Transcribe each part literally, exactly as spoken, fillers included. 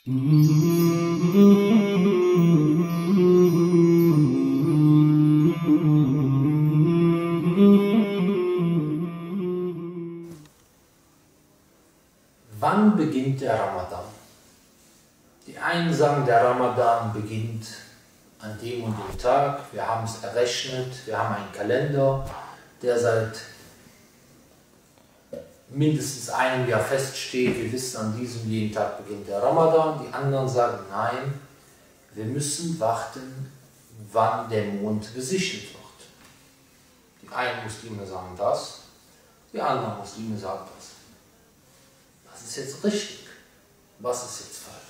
Wann beginnt der Ramadan? Die einen sagen, der Ramadan beginnt an dem und dem Tag. Wir haben es errechnet, wir haben einen Kalender, der seit mindestens einem Jahr feststeht. Wir wissen, an diesem jeden Tag beginnt der Ramadan. Die anderen sagen, nein, wir müssen warten, wann der Mond gesichtet wird. Die einen Muslime sagen das, die anderen Muslime sagen das. Was ist jetzt richtig? Was ist jetzt falsch?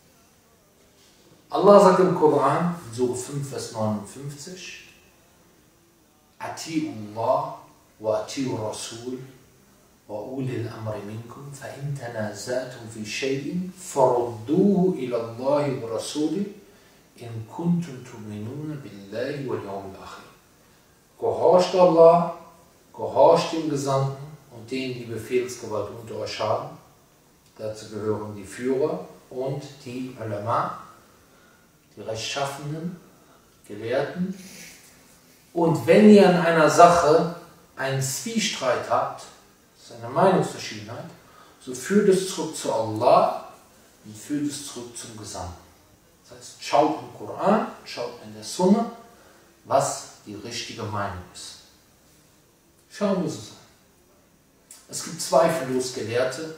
Allah sagt im Koran, Sure fünf, Vers neunundfünfzig, Ati'u Allah wa ati'u Rasul wa ulil amri minkum fa in tanazatum fi shay'in farudduhu ila Allahi wa Rasuli in kuntum tu'minuna billahi wal yawmil akhir. Gehorcht Allah, gehorcht dem Gesandten und denen, die Befehlsgewalt unter euch haben. Dazu gehören die Führer und die Ulama, die Rechtschaffenen, Gelehrten. Und wenn ihr an einer Sache einen Zwiestreit habt, das ist eine Meinungsverschiedenheit, so führt es zurück zu Allah und führt es zurück zum Gesandten. Das heißt, schaut im Koran, schaut in der Sunna, was die richtige Meinung ist. Schauen wir es an. Es gibt zweifellos Gelehrte,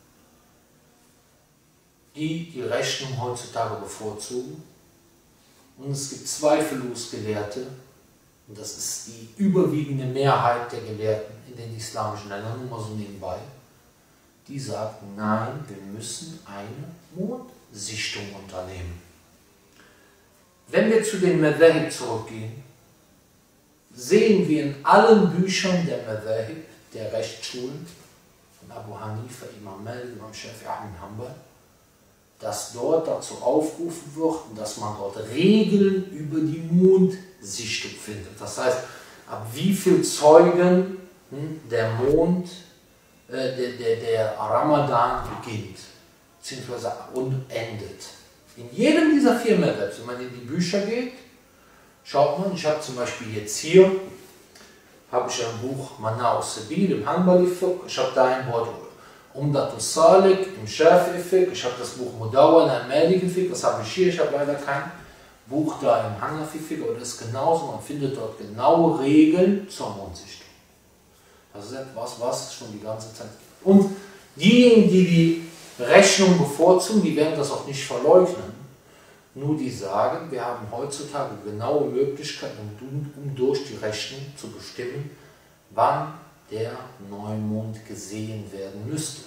die die Rechnung heutzutage bevorzugen. Und es gibt zweifellos Gelehrte, und das ist die überwiegende Mehrheit der Gelehrten in den islamischen Ländern, nur mal so nebenbei, die sagten, nein, wir müssen eine Mondsichtung unternehmen. Wenn wir zu den Madhahib zurückgehen, sehen wir in allen Büchern der Madhahib, der Rechtsschulen, von Abu Hanifa, Imam Malik, Imam Shafi'i, Ahmad Hanbal, dass dort dazu aufgerufen wird, dass man dort Regeln über die Mondsichtung findet. Das heißt, ab wie viel Zeugen hm, der Mond, äh, der, der, der Ramadan beginnt, beziehungsweise und endet. In jedem dieser vier Madhabs, wenn man in die Bücher geht, schaut man, ich habe zum Beispiel jetzt hier, habe ich ein Buch Mana al-Sabil im Hanbali Fiqh, ich habe da ein Wort Umdat al-Salik im Shafi'i Fiqh, ich habe das Buch Mudawwana im Maliki Fiqh, das habe ich hier, ich habe leider kein Buch da im Hanafi Fiqh, aber das ist genauso, man findet dort genaue Regeln zur Mondsichtung. Das ist etwas, was es schon die ganze Zeit gibt. Und diejenigen, die die Rechnung bevorzugen, die werden das auch nicht verleugnen, nur die sagen, wir haben heutzutage genaue Möglichkeiten, um, um durch die Rechnung zu bestimmen, wann der Neumond gesehen werden müsste.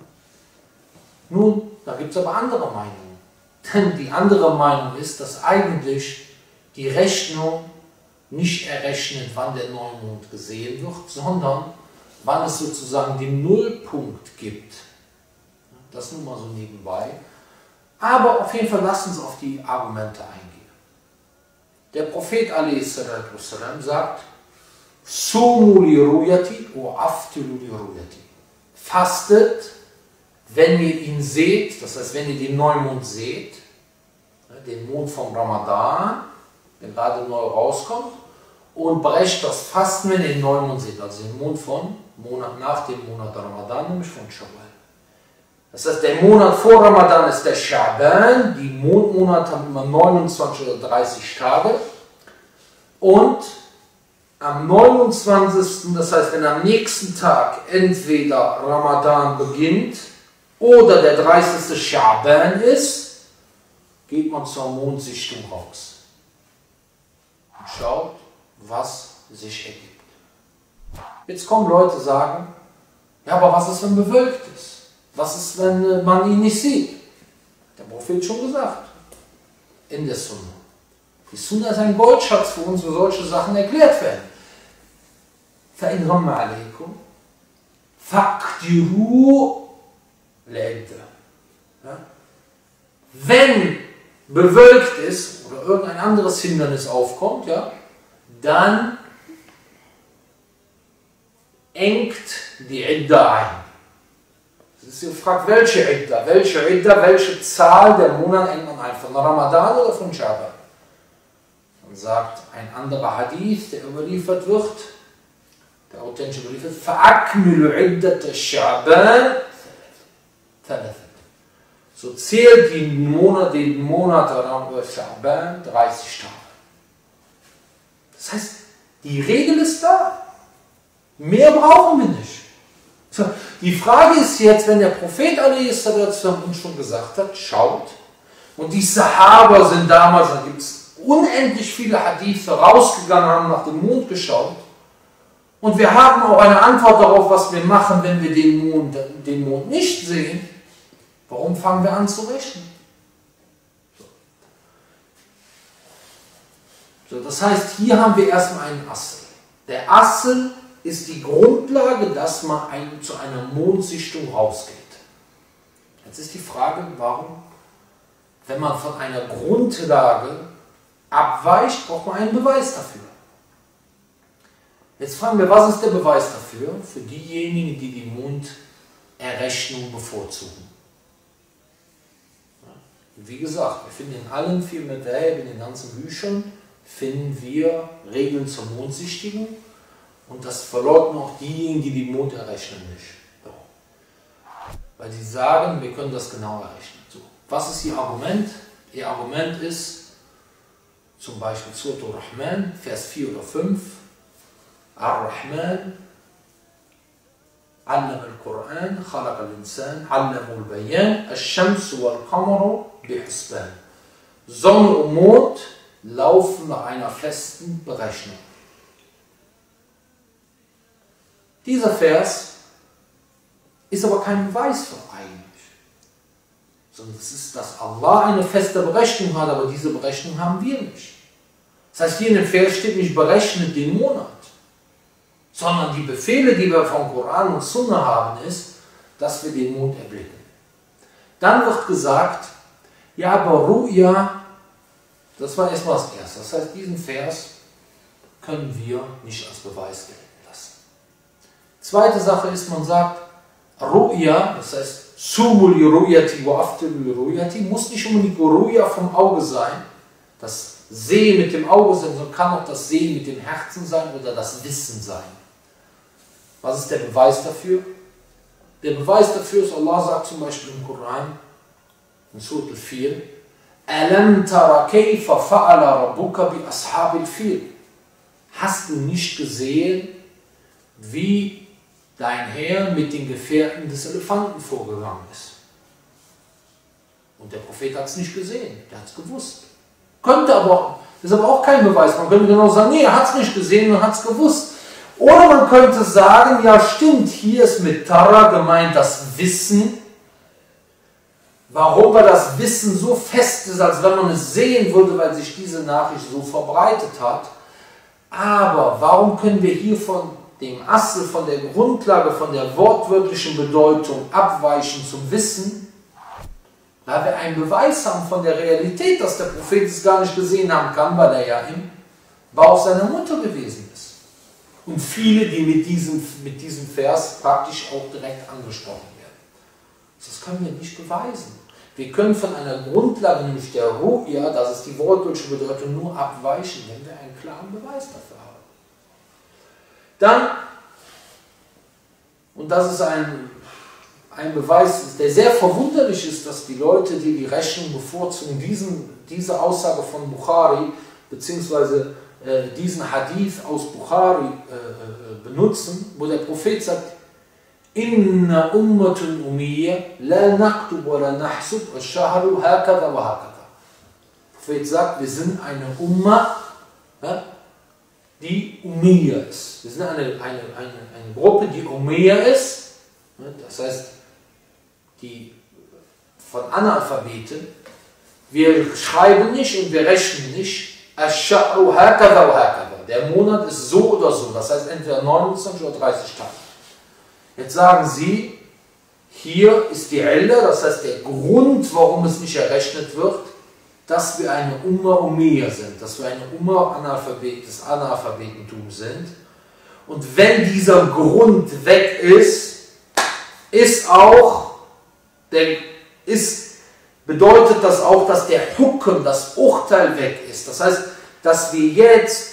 Nun, da gibt es aber andere Meinungen. Denn die andere Meinung ist, dass eigentlich die Rechnung nicht errechnet, wann der Neumond gesehen wird, sondern wann es sozusagen den Nullpunkt gibt. Das nur mal so nebenbei. Aber auf jeden Fall lassen Sie auf die Argumente eingehen. Der Prophet a s. sagt, Sumu li ruyati wa aftiru li ruyati. Fastet, wenn ihr ihn seht, das heißt, wenn ihr den Neumond seht, den Mond vom Ramadan, der gerade neu rauskommt, und brecht das Fasten, wenn ihr den Neumond seht, also den Mond von Monat nach dem Monat Ramadan, nämlich von Shawwal. Das heißt, der Monat vor Ramadan ist der Sha'ban, die Mondmonate haben immer neunundzwanzig oder dreißig Tage, und am neunundzwanzigsten, das heißt, wenn am nächsten Tag entweder Ramadan beginnt oder der dreißigste Sha'ban ist, geht man zur Mondsichtung raus und schaut, was sich ergibt. Jetzt kommen Leute, die sagen, ja, aber was ist, wenn bewölkt ist? Was ist, wenn man ihn nicht sieht? Der Prophet schon gesagt, in der Sunna. Die Sunna ist ein Goldschatz für uns, wo solche Sachen erklärt werden. فَإِنْ غَمَّ عَلَيْكُمْ فَاقْدِرُوا لَعِدَّةً. Wenn bewölkt ist oder irgendein anderes Hindernis aufkommt, ja, dann engt die Idda ein. Es ist gefragt, welche Idda, welche Idda, welche Zahl der Monat hängt man ein, von Ramadan oder von Schaban? Dann sagt ein anderer Hadith, der überliefert wird, der authentisch überliefert, فَأَكْمِلُ عِدَّةَ Schaban ثَلَثًا. So zählt die Monate, die Monate Schaban dreißig Tage. Das heißt, die Regel ist da. Mehr brauchen wir nicht. So, die Frage ist jetzt, wenn der Prophet uns schon gesagt hat, schaut, und die Sahaba sind damals, da gibt es unendlich viele Hadithe, rausgegangen, haben nach dem Mond geschaut, und wir haben auch eine Antwort darauf, was wir machen, wenn wir den Mond, den Mond nicht sehen. Warum fangen wir an zu rechnen? So, das heißt, hier haben wir erstmal einen Assel. Der Assel ist die Grundlage, dass man ein, zu einer Mondsichtung rausgeht. Jetzt ist die Frage, warum, wenn man von einer Grundlage abweicht, braucht man einen Beweis dafür. Jetzt fragen wir, was ist der Beweis dafür? Für diejenigen, die die Monderrechnung bevorzugen. Wie gesagt, wir finden in allen vier Madhhab, in den ganzen Büchern, finden wir Regeln zur Mondsichtigung, und das verleugnen auch diejenigen, die die Mond errechnen, nicht. So. Weil sie sagen, wir können das genau errechnen. So. Was ist ihr Argument? Ihr Argument ist zum Beispiel Surat Ar-Rahman, Vers vier oder fünf, Ar-Rahman, Allama al-Quran, Khalaq al-Insan, Allama al-Bayan, Ash-Shams wal-Qamaru bi-Hisban. Sonne und Mond laufen nach einer festen Berechnung. Dieser Vers ist aber kein Beweis für eigentlich, sondern es ist, dass Allah eine feste Berechnung hat, aber diese Berechnung haben wir nicht. Das heißt, hier in dem Vers steht nicht berechnet den Monat, sondern die Befehle, die wir vom Koran und Sunna haben, ist, dass wir den Mond erblicken. Dann wird gesagt, ja, aber Ru'ya, das war erstmal das Erste. Das heißt, diesen Vers können wir nicht als Beweis gelten lassen. Zweite Sache ist, man sagt, Ru'ya, das heißt, Sumul Ru'yati wa Aftiru Ru'yati, muss nicht unbedingt Ru'ya vom Auge sein, das Sehen mit dem Auge sein, sondern kann auch das Sehen mit dem Herzen sein oder das Wissen sein. Was ist der Beweis dafür? Der Beweis dafür ist, Allah sagt zum Beispiel im Koran, in Surat al-Fil, Alam tara kayfa fa'ala rabbuka bi ashabil Fil. Hast du nicht gesehen, wie dein Herr mit den Gefährten des Elefanten vorgegangen ist? Und der Prophet hat es nicht gesehen, der hat es gewusst. Könnte aber, das ist aber auch kein Beweis. Man könnte genau sagen, nee, er hat es nicht gesehen und hat es gewusst. Oder man könnte sagen, ja stimmt, hier ist mit Tara gemeint das Wissen. Warum? Weil das Wissen so fest ist, als wenn man es sehen würde, weil sich diese Nachricht so verbreitet hat. Aber warum können wir hier von dem Assel, von der Grundlage, von der wortwörtlichen Bedeutung abweichen zum Wissen? Weil wir einen Beweis haben von der Realität, dass der Prophet es gar nicht gesehen haben kann, weil er ja im Bauch seiner Mutter gewesen ist. Und viele, die mit diesem, mit diesem Vers praktisch auch direkt angesprochen werden. Das können wir nicht beweisen. Wir können von einer Grundlage, nämlich der Ru'ya, das ist die wortwörtliche Bedeutung, nur abweichen, wenn wir einen klaren Beweis dafür haben. Dann, und das ist ein, ein Beweis, der sehr verwunderlich ist, dass die Leute, die die Rechnung bevorzugen, diesen, diese Aussage von Bukhari, beziehungsweise äh, diesen Hadith aus Bukhari äh, benutzen, wo der Prophet sagt, Inna ummatun umiyya la naktub wa la nahsub ash-shahru hakadha wa hakadha. Der Prophet sagt, wir sind eine Umma, ja, die Umiyya ist. Wir sind eine, eine, eine, eine Gruppe, die Umiyya ist, ja, das heißt, die von Analphabeten. Wir schreiben nicht und wir rechnen nicht. Ash-shahru hakadha wa hakadha. Der Monat ist so oder so, das heißt entweder neunundzwanzig oder dreißig Tage. Jetzt sagen Sie, hier ist die Illa, das heißt der Grund, warum es nicht errechnet wird, dass wir eine Umma Umiyya sind, dass wir eine Umma Analphabet, des Analphabetentums sind. Und wenn dieser Grund weg ist, ist auch Denn ist, bedeutet das auch, dass der Hukm, das Urteil weg ist. Das heißt, dass wir jetzt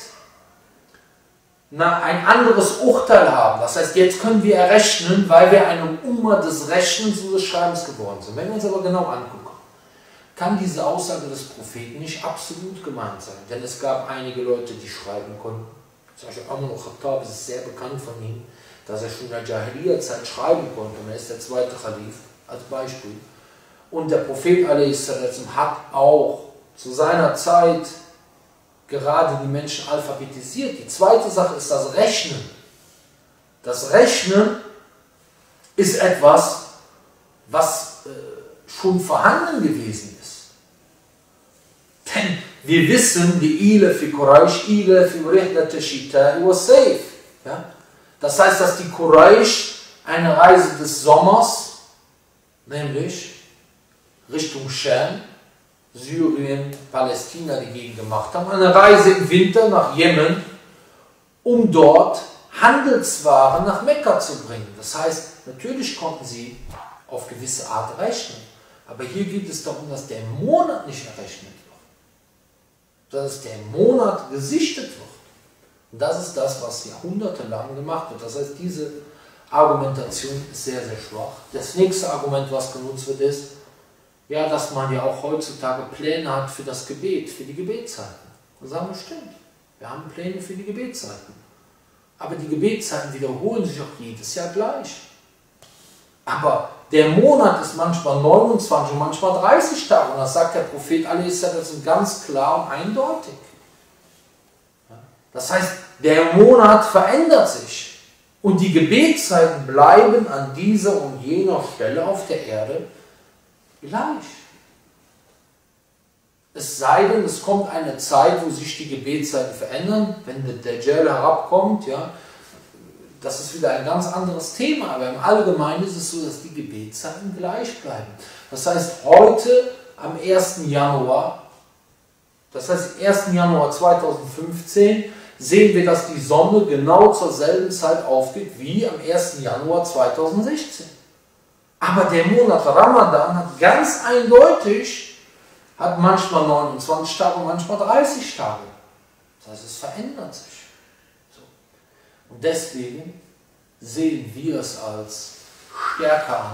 na, ein anderes Urteil haben. Das heißt, jetzt können wir errechnen, weil wir eine Umma des Rechnens und des Schreibens geworden sind. Wenn wir uns aber genau angucken, kann diese Aussage des Propheten nicht absolut gemeint sein. Denn es gab einige Leute, die schreiben konnten. Zum Beispiel Umar al-Khattab, es ist sehr bekannt von ihm, dass er schon in der Jahiliya-Zeit schreiben konnte. Und er ist der zweite Khalif, als Beispiel. Und der Prophet a s. hat auch zu seiner Zeit gerade die Menschen alphabetisiert. Die zweite Sache ist das Rechnen. Das Rechnen ist etwas, was äh, schon vorhanden gewesen ist. Denn wir wissen, die Ile fi Quraysh, Ile fi Rihlat al-Shita'i wa Sayf. Das heißt, dass die Quraysh eine Reise des Sommers, nämlich Richtung Scham, Syrien, Palästina die Gegend gemacht haben, eine Reise im Winter nach Jemen, um dort Handelswaren nach Mekka zu bringen. Das heißt, natürlich konnten sie auf gewisse Art rechnen, aber hier geht es darum, dass der Monat nicht errechnet wird, dass der Monat gesichtet wird. Und das ist das, was jahrhundertelang gemacht wird. Das heißt, diese Argumentation ist sehr, sehr schwach. Das nächste Argument, was genutzt wird, ist, ja, dass man ja auch heutzutage Pläne hat für das Gebet, für die Gebetszeiten. Und sagen wir, stimmt, wir haben Pläne für die Gebetszeiten. Aber die Gebetszeiten wiederholen sich auch jedes Jahr gleich. Aber der Monat ist manchmal neunundzwanzig und manchmal dreißig Tage. Und das sagt der Prophet a s. ganz klar und eindeutig. Das heißt, der Monat verändert sich. Und die Gebetszeiten bleiben an dieser und jener Stelle auf der Erde gleich. Es sei denn, es kommt eine Zeit, wo sich die Gebetszeiten verändern, wenn der Dajjal herabkommt, ja, das ist wieder ein ganz anderes Thema, aber im Allgemeinen ist es so, dass die Gebetszeiten gleich bleiben. Das heißt, heute am ersten Januar, das heißt ersten Januar zweitausendfünfzehn, sehen wir, dass die Sonne genau zur selben Zeit aufgeht wie am ersten Januar zweitausendsechzehn. Aber der Monat Ramadan hat ganz eindeutig, hat manchmal neunundzwanzig Tage und manchmal dreißig Tage. Das heißt, es verändert sich. So. Und deswegen sehen wir es als stärker an.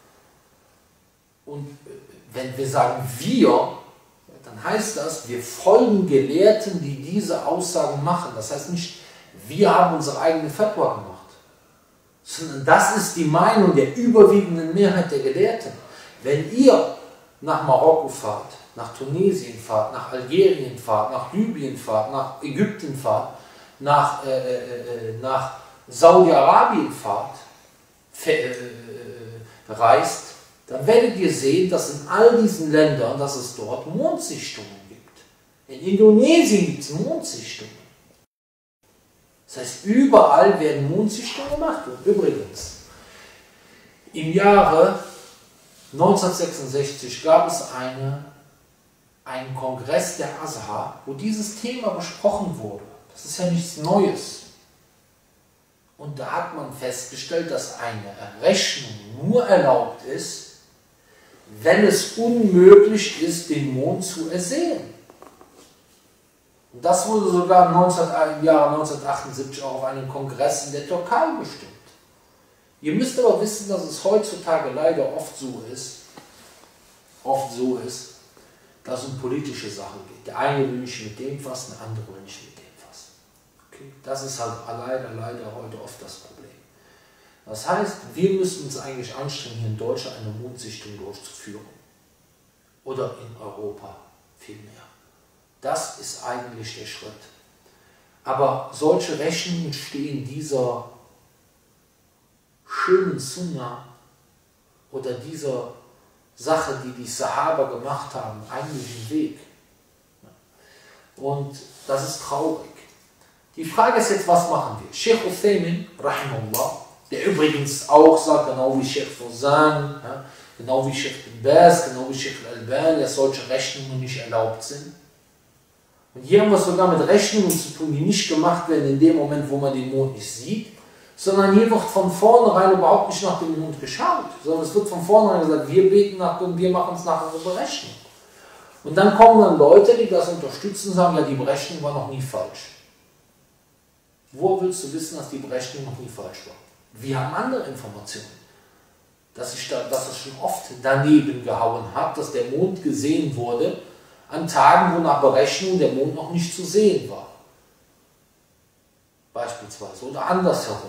Und wenn wir sagen wir, dann heißt das, wir folgen Gelehrten, die diese Aussagen machen. Das heißt nicht, wir haben unsere eigene Fatwa gemacht. Sondern das ist die Meinung der überwiegenden Mehrheit der Gelehrten. Wenn ihr nach Marokko fahrt, nach Tunesien fahrt, nach Algerien fahrt, nach Libyen fahrt, nach Ägypten fahrt, nach, äh, äh, nach Saudi-Arabien fahrt, äh, reist, dann werdet ihr sehen, dass in all diesen Ländern, dass es dort Mondsichtungen gibt. In Indonesien gibt es Mondsichtungen. Das heißt, überall werden Mondsichtungen gemacht. Und übrigens, im Jahre neunzehnhundertsechsundsechzig gab es eine, einen Kongress der Azhar, wo dieses Thema besprochen wurde. Das ist ja nichts Neues. Und da hat man festgestellt, dass eine Rechnung nur erlaubt ist, wenn es unmöglich ist, den Mond zu ersehen. Und das wurde sogar im Jahre neunzehnhundertachtundsiebzig auch auf einem Kongress in der Türkei bestimmt. Ihr müsst aber wissen, dass es heutzutage leider oft so ist, oft so ist, dass es um politische Sachen geht. Der eine will nicht mit dem fassen, der andere will nicht mit dem fassen. Okay? Das ist halt leider, leider heute oft das Problem. Das heißt, wir müssen uns eigentlich anstrengen, hier in Deutschland eine Mondsichtung durchzuführen. Oder in Europa vielmehr. Das ist eigentlich der Schritt. Aber solche Rechnungen stehen dieser schönen Sunna oder dieser Sache, die die Sahaba gemacht haben, eigentlich im Weg. Und das ist traurig. Die Frage ist jetzt, was machen wir? Sheikh Uthaymin, rahimahullah, der übrigens auch sagt, genau wie Sheikh Fawzan, ja, genau wie Sheikh bin Baz, genau wie Sheikh Al-Albani, dass solche Rechnungen nicht erlaubt sind. Und hier haben wir es sogar mit Rechnungen zu tun, die nicht gemacht werden in dem Moment, wo man den Mond nicht sieht, sondern hier wird von vornherein überhaupt nicht nach dem Mond geschaut, sondern es wird von vornherein gesagt, wir beten nach und wir machen es nach unserer Berechnung. Und dann kommen dann Leute, die das unterstützen und sagen, ja, die Berechnung war noch nie falsch. Wo willst du wissen, dass die Berechnung noch nie falsch war? Wir haben andere Informationen. Dass, ich da, dass es schon oft daneben gehauen hat, dass der Mond gesehen wurde, an Tagen, wo nach Berechnung der Mond noch nicht zu sehen war. Beispielsweise. Oder andersherum.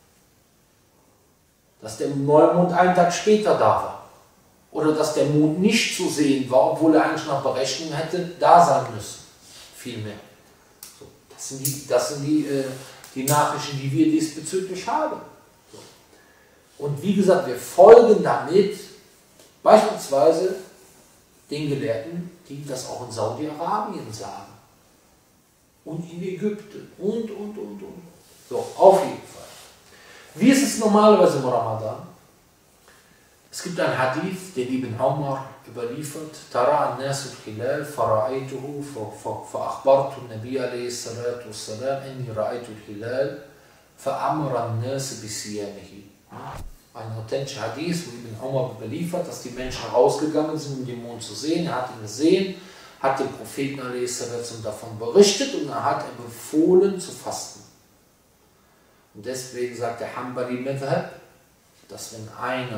Dass der Neumond einen Tag später da war. Oder dass der Mond nicht zu sehen war, obwohl er eigentlich nach Berechnung hätte da sein müssen. Vielmehr. So, das sind die, das sind die, äh, die Nachrichten, die wir diesbezüglich haben. So. Und wie gesagt, wir folgen damit beispielsweise den Gelehrten, die das auch in Saudi-Arabien sagen. Und in Ägypten. Und, und, und, und. So, auf jeden Fall. Wie ist es normalerweise im Ramadan? Es gibt einen Hadith, den Ibn Umar überliefert. Tara an-nas al-hilal fara'aytuhu fa'akhbartu an-nabiy alayhi salatu wassalam inni ra'aytu al-hilal fa'amara an-nas bisiyamihi. Ein authentischer Hadith, wo Ibn Umar überliefert, dass die Menschen rausgegangen sind, um den Mond zu sehen. Er hat ihn gesehen, hat dem Propheten alayhi salatu davon berichtet und er hat er befohlen zu fasten. Und deswegen sagt der Hanbali Madhab, dass wenn eine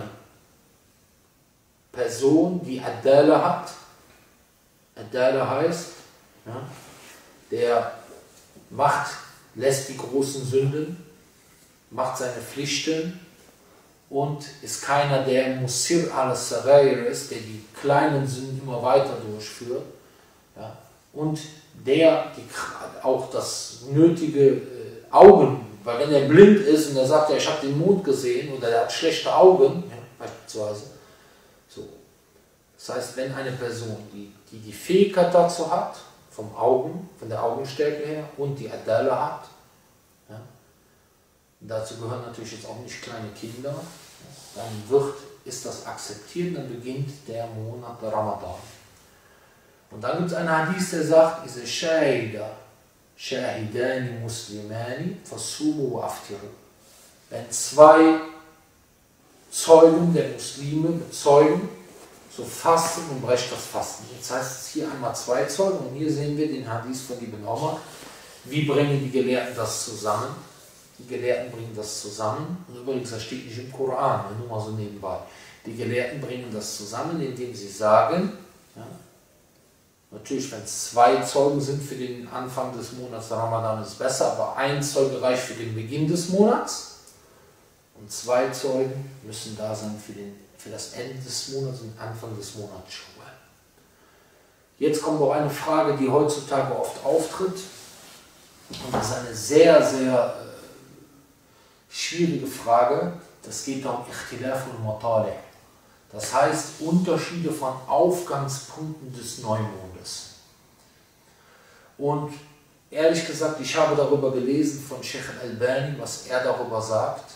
Person, die Adala hat, Adala heißt, ja, der macht, lässt die großen Sünden, macht seine Pflichten und ist keiner, der Musir al-Sarair ist, der die kleinen Sünden immer weiter durchführt, ja, und der die, auch das nötige äh, Augen, weil wenn er blind ist und er sagt, ja, ich habe den Mond gesehen oder er hat schlechte Augen, ja, beispielsweise, so. Das heißt, wenn eine Person, die, die die Fähigkeit dazu hat, vom Augen, von der Augenstärke her und die Adala hat, ja, dazu gehören natürlich jetzt auch nicht kleine Kinder, ja, dann wird, ist das akzeptiert, dann beginnt der Monat der Ramadan. Und dann gibt es einen Hadith, der sagt, Isa Shahida, Shahidani Muslimani, Fasumu wa Aftiru. Wenn zwei Zeugen der Muslime bezeugen, so fasten und brecht das Fasten. Jetzt heißt es hier einmal zwei Zeugen und hier sehen wir den Hadith von Ibn Umar. Wie bringen die Gelehrten das zusammen? Die Gelehrten bringen das zusammen. Und übrigens, das steht nicht im Koran, nur mal so nebenbei. Die Gelehrten bringen das zusammen, indem sie sagen, ja, natürlich, wenn es zwei Zeugen sind für den Anfang des Monats Ramadan, ist es besser, aber ein Zeuge reicht für den Beginn des Monats. Und zwei Zeugen müssen da sein für, den, für das Ende des Monats und Anfang des Monats Schawwal. Jetzt kommt noch eine Frage, die heutzutage oft auftritt. Und das ist eine sehr, sehr äh, schwierige Frage. Das geht um Ikhtilaf al-Matali'. Das heißt, Unterschiede von Aufgangspunkten des Neumondes. Und ehrlich gesagt, ich habe darüber gelesen von Sheikh al-Albani, was er darüber sagt.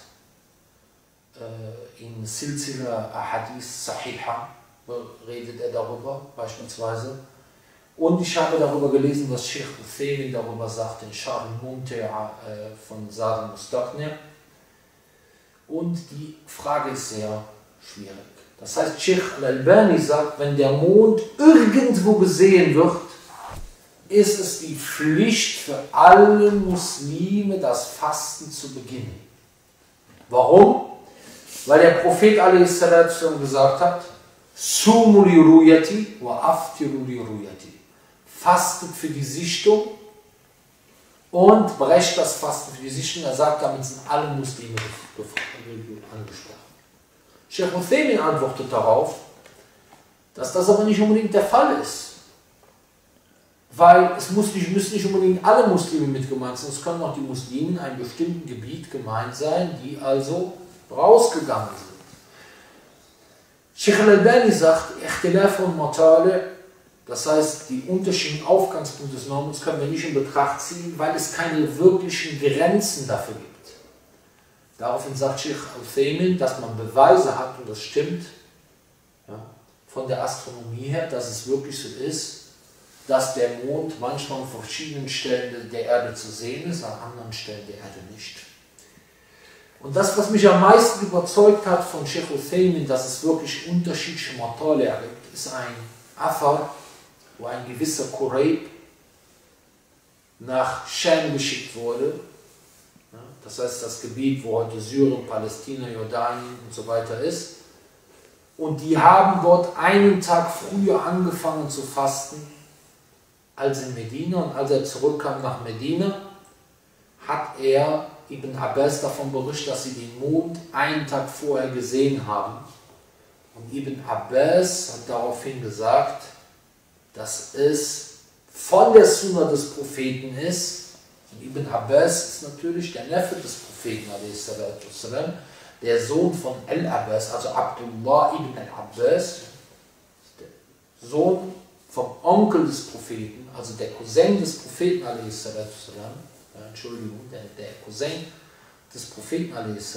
In Silsila Ahadith Sahiha redet er darüber, beispielsweise. Und ich habe darüber gelesen, was Sheikh Uthaymin darüber sagt, in Sharh al-Mumti'a von Zad al-Mustaqni'. Und die Frage ist sehr schwierig. Das heißt, Sheikh al-Albani sagt, wenn der Mond irgendwo gesehen wird, ist es die Pflicht für alle Muslime, das Fasten zu beginnen. Warum? Weil der Prophet a s. gesagt hat, Sumu li ruyati wa aftiru li ruyati. Fastet für die Sichtung und brecht das Fasten für die Sichtung. Er sagt, damit sind alle Muslime angesprochen. Sheikh Uthaymin antwortet darauf, dass das aber nicht unbedingt der Fall ist. Weil es muss nicht, müssen nicht unbedingt alle Muslime mit gemeint sein, es können auch die Muslime in einem bestimmten Gebiet gemeint sein, die also rausgegangen sind. Sheikh al-Albani sagt, Ikhtilaf al-Matali', das heißt, die unterschiedlichen Aufgangspunkte des Normens können wir nicht in Betracht ziehen, weil es keine wirklichen Grenzen dafür gibt. Daraufhin sagt Sheikh Uthaymin, dass man Beweise hat, und das stimmt, ja, von der Astronomie her, dass es wirklich so ist, dass der Mond manchmal an verschiedenen Stellen der Erde zu sehen ist, an anderen Stellen der Erde nicht. Und das, was mich am meisten überzeugt hat von Sheikh Uthaymin, dass es wirklich unterschiedliche Matali' gibt, ist ein Athar, wo ein gewisser Quraib nach Scham geschickt wurde. Das heißt, das Gebiet, wo heute Syrien, Palästina, Jordanien und so weiter ist. Und die haben dort einen Tag früher angefangen zu fasten als in Medina. Und als er zurückkam nach Medina, hat er Ibn Abbas davon berichtet, dass sie den Mond einen Tag vorher gesehen haben. Und Ibn Abbas hat daraufhin gesagt, dass es von der Sunna des Propheten ist. Und Ibn Abbas ist natürlich der Neffe des Propheten, der Sohn von Al-Abbas, also Abdullah ibn al-Abbas, der Sohn vom Onkel des Propheten, also der Cousin des Propheten, Entschuldigung, der, der Cousin des Propheten,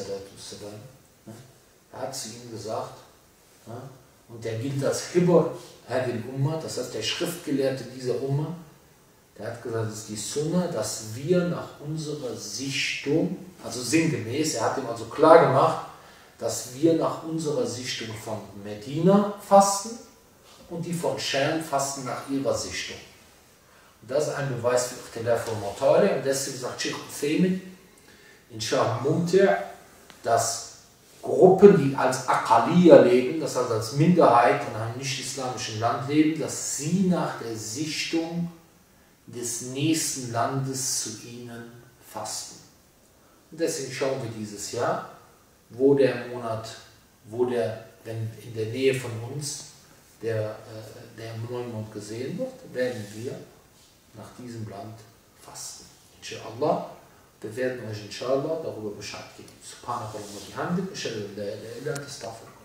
er hat zu ihm gesagt, und der gilt als Hibr Hadil Ummah, das heißt der Schriftgelehrte dieser Ummah, der hat gesagt, es ist die Sunna, dass wir nach unserer Sichtung, also sinngemäß, er hat ihm also klar gemacht, dass wir nach unserer Sichtung von Medina fasten und die von Scham fasten nach ihrer Sichtung. Und das ist ein Beweis für Ikhtilaf von Matali. Und deswegen sagt Sheikh Uthaymin in Sharh Mumti', dass Gruppen, die als Aqaliyya leben, das heißt als Minderheit in einem nicht-islamischen Land leben, dass sie nach der Sichtung des nächsten Landes zu ihnen fasten. Und deswegen schauen wir dieses Jahr, wo der Monat, wo der, wenn in der Nähe von uns der, äh, der Neumond gesehen wird, werden wir nach diesem Land fasten. Inshallah, wir werden euch inshallah darüber Bescheid geben. Subhanakallah wa bihamdik, ashhadu an la ilaha illa anta astaghfiruka.